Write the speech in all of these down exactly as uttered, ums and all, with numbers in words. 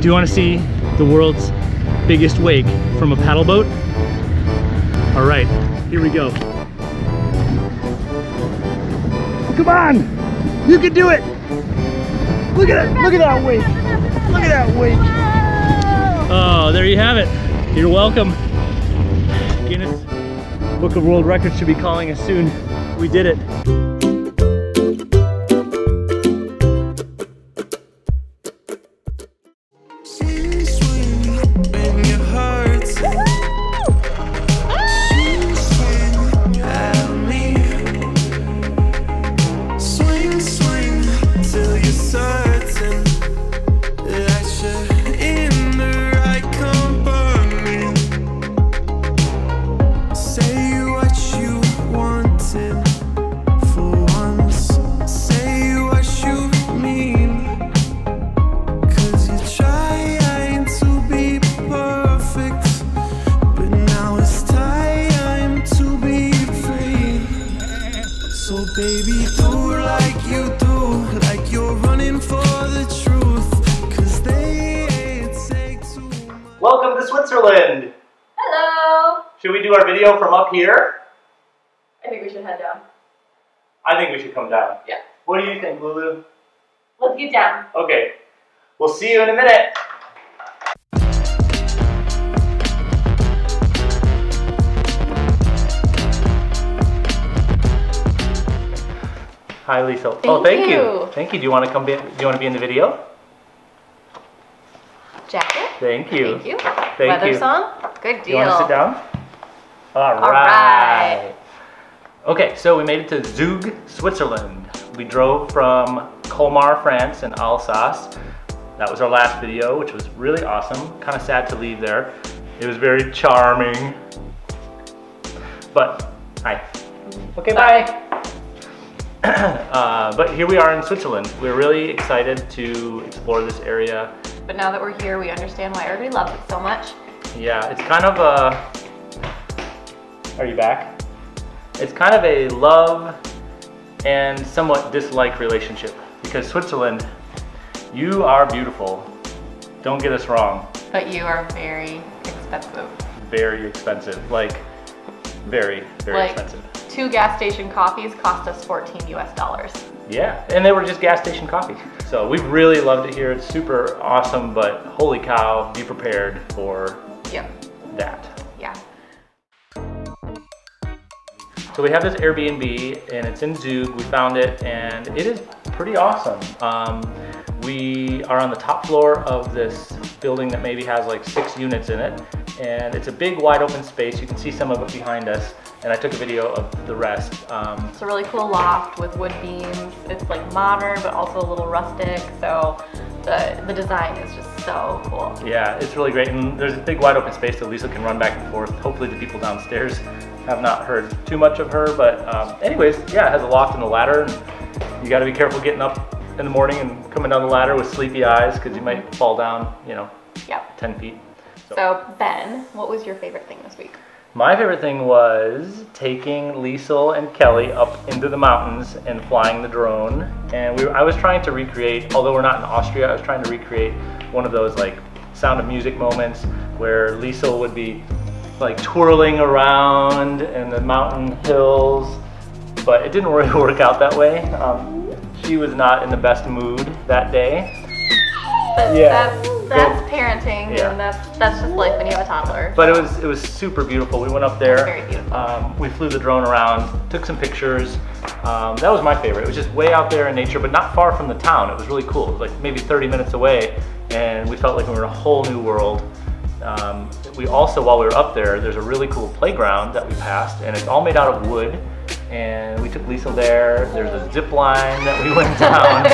Do you want to see the world's biggest wake from a paddle boat? All right, here we go. Come on, you can do it. Look at it, look at that wake. Look at that wake. Oh, there you have it. You're welcome. Guinness Book of World Records should be calling us soon. We did it. Baby, do like you do, like you're running for the truth, cause they take too much. Welcome to Switzerland! Hello! Should we do our video from up here? I think we should head down. I think we should come down. Yeah. What do you think, Lulu? Let's get down. Okay. We'll see you in a minute. Hi, Liesel. Thank oh, thank you. you. Thank you. Do you want to come? Be, do you want to be in the video? Jacket. Thank you. Thank you. Thank Weather's you. on. Good deal. Do you want to sit down? All, All right. right. Okay, so we made it to Zug, Switzerland. We drove from Colmar, France, and Alsace. That was our last video, which was really awesome. Kind of sad to leave there. It was very charming. But hi. Okay, bye. bye. uh, but here we are in Switzerland. We're really excited to explore this area. But now that we're here, we understand why everybody loves it so much. Yeah, it's kind of a... Are you back? It's kind of a love and somewhat dislike relationship. Because Switzerland, you are beautiful. Don't get us wrong. But you are very expensive. Very expensive. Like, very, very like, expensive. Two gas station coffees cost us fourteen U S dollars. Yeah, and they were just gas station coffee. So we've really loved it here. It's super awesome, but holy cow, be prepared for yep. that. Yeah. So we have this Airbnb and it's in Zug. We found it and it is pretty awesome. Um, we are on the top floor of this building that maybe has like six units in it. And it's a big wide open space. You can see some of it behind us. And I took a video of the rest. Um, it's a really cool loft with wood beams. It's like modern, but also a little rustic. So the, the design is just so cool. Yeah, it's really great. And there's a big wide open space so Liesel can run back and forth. Hopefully the people downstairs have not heard too much of her. But um, anyways, yeah, it has a loft and a ladder. And you gotta be careful getting up in the morning and coming down the ladder with sleepy eyes because you might fall down, you know, yep. ten feet. So. so Ben, what was your favorite thing this week? My favorite thing was taking Liesel and Kelly up into the mountains and flying the drone. And we were, I was trying to recreate, although we're not in Austria, I was trying to recreate one of those like Sound of Music moments where Liesel would be like twirling around in the mountain hills, but it didn't really work out that way. Um, she was not in the best mood that day. But yeah. that's, that's parenting, yeah. and that's that's just life when you have a toddler. But it was it was super beautiful. We went up there. Very beautiful. Um, we flew the drone around, took some pictures. Um, that was my favorite. It was just way out there in nature, but not far from the town. It was really cool. It was like maybe thirty minutes away, and we felt like we were in a whole new world. Um, we also, while we were up there, there's a really cool playground that we passed, and it's all made out of wood. And we took Liesel there. There's a zip line that we went down.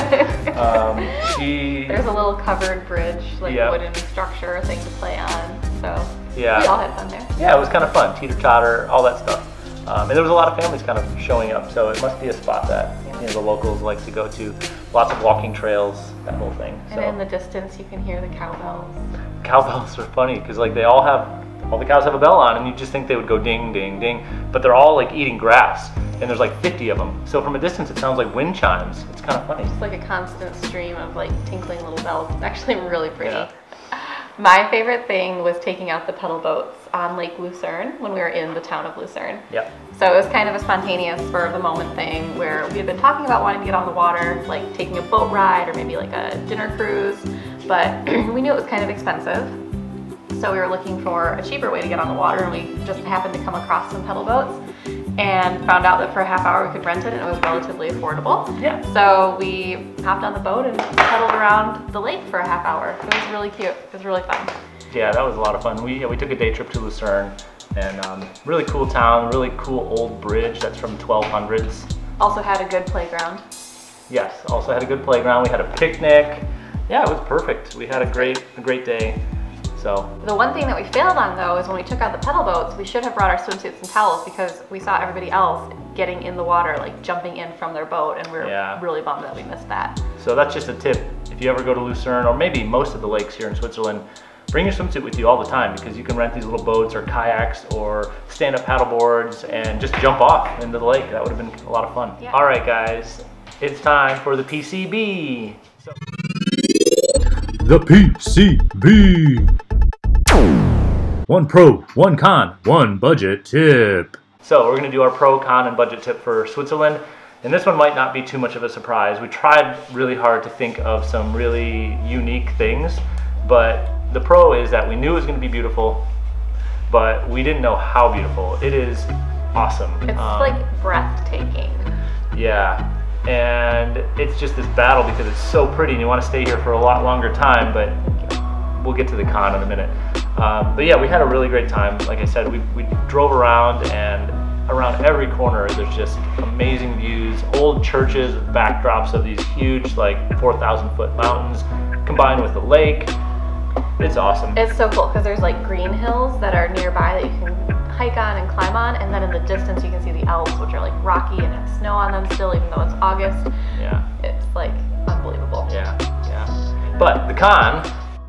um, she. There's a little covered bridge, like yeah. wooden structure thing to play on. So yeah. we all had fun there. Yeah, it was kind of fun. Teeter totter, all that stuff. Um, and there was a lot of families kind of showing up, so it must be a spot that you know the locals like to go to. Lots of walking trails, that whole thing. And so. in the distance, you can hear the cowbells. Cowbells are funny because like they all have. All the cows have a bell on, and you just think they would go ding, ding, ding, but they're all like eating grass, and there's like fifty of them. So from a distance, it sounds like wind chimes. It's kind of funny. It's like a constant stream of like tinkling little bells. It's actually really pretty. Yeah. My favorite thing was taking out the pedal boats on Lake Lucerne when we were in the town of Lucerne. Yep. So it was kind of a spontaneous, spur of the moment thing where we had been talking about wanting to get on the water, like taking a boat ride or maybe like a dinner cruise, but we knew it was kind of expensive. So we were looking for a cheaper way to get on the water, and we just happened to come across some pedal boats and found out that for a half hour we could rent it and it was relatively affordable. Yeah. So we hopped on the boat and pedaled around the lake for a half hour. It was really cute. It was really fun. Yeah, that was a lot of fun. We, yeah, we took a day trip to Lucerne, and um, really cool town, really cool old bridge that's from twelve hundreds. Also had a good playground. Yes, also had a good playground. We had a picnic. Yeah, it was perfect. We had a great, a great day. So the one thing that we failed on though is when we took out the pedal boats, we should have brought our swimsuits and towels because we saw everybody else getting in the water, like jumping in from their boat, and we were yeah. really bummed that we missed that. So that's just a tip. If you ever go to Lucerne, or maybe most of the lakes here in Switzerland, bring your swimsuit with you all the time because you can rent these little boats or kayaks or stand-up paddle boards and just jump off into the lake. That would have been a lot of fun. Yeah. All right, guys, it's time for the P C B. So The P C B. One pro, one con, one budget tip. So we're gonna do our pro, con, and budget tip for Switzerland. And this one might not be too much of a surprise. We tried really hard to think of some really unique things, but the pro is that we knew it was gonna be beautiful, but we didn't know how beautiful. It is awesome. It's Um, like breathtaking. Yeah, and it's just this battle because it's so pretty and you wanna stay here for a lot longer time, but we'll get to the con in a minute. Um, but yeah, we had a really great time. Like I said, we, we drove around, and around every corner there's just amazing views, old churches with backdrops of these huge like four thousand foot mountains combined with the lake. It's awesome. It's so cool because there's like green hills that are nearby that you can hike on and climb on, and then in the distance you can see the Alps, which are like rocky and have snow on them still even though it's August. Yeah. It's like unbelievable. Yeah, yeah. But the con,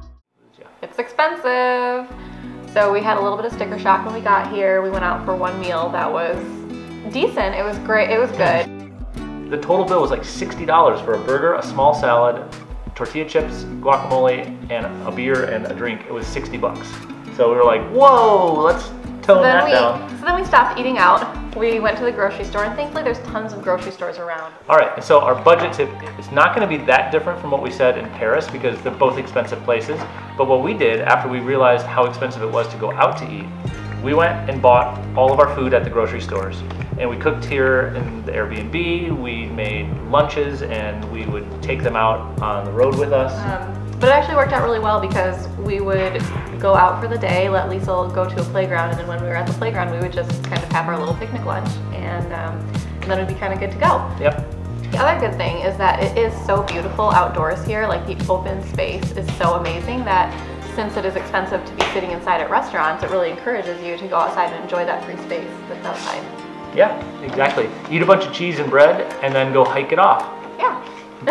It's expensive. So we had a little bit of sticker shock when we got here. We went out for one meal that was decent. It was great. It was good. the total bill was like sixty dollars for a burger, a small salad, tortilla chips, guacamole, and a beer and a drink. It was sixty bucks. So we were like, whoa, let's tone So then that we down. so then we stopped eating out. We went to the grocery store, and thankfully there's tons of grocery stores around. All right, and so our budget tip is not going to be that different from what we said in Paris because they're both expensive places. But what we did after we realized how expensive it was to go out to eat, we went and bought all of our food at the grocery stores. And we cooked here in the Airbnb, we made lunches, and we would take them out on the road with us. Um, but it actually worked out really well because we would go out for the day, let Liesel go to a playground, and then when we were at the playground, we would just kind of have our little picnic lunch, and, um, and then it'd be kind of good to go. Yep. The other good thing is that it is so beautiful outdoors here. Like the open space is so amazing that since it is expensive to be sitting inside at restaurants, it really encourages you to go outside and enjoy that free space that's outside. Yeah, exactly. Eat a bunch of cheese and bread and then go hike it off. Yeah.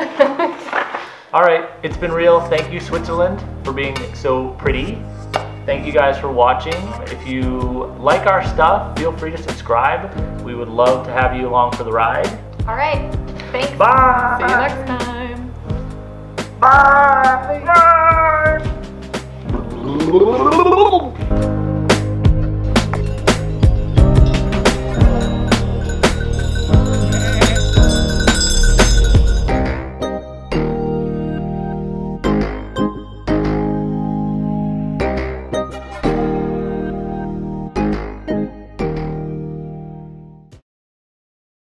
All right, it's been real. Thank you, Switzerland, for being so pretty. Thank you guys for watching. If you like our stuff, feel free to subscribe. We would love to have you along for the ride. All right. Thanks. Bye. See you next time. Bye. Bye.